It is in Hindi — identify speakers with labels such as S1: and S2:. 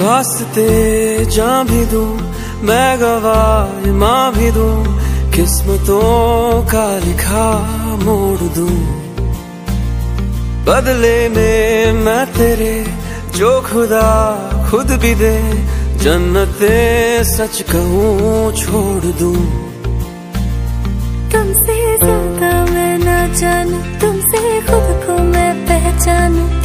S1: वास्ते जान भी दूं, मैं गवाह मां भी दूं, किस्मतों का लिखा मोड़ दूं। बदले में मैं तेरे जो खुदा खुद भी दे, जन्नते सच कहूँ छोड़ दूं।
S2: तुमसे ज्यादा मैं ना जानूं, तुमसे खुद को मैं पहचानूं,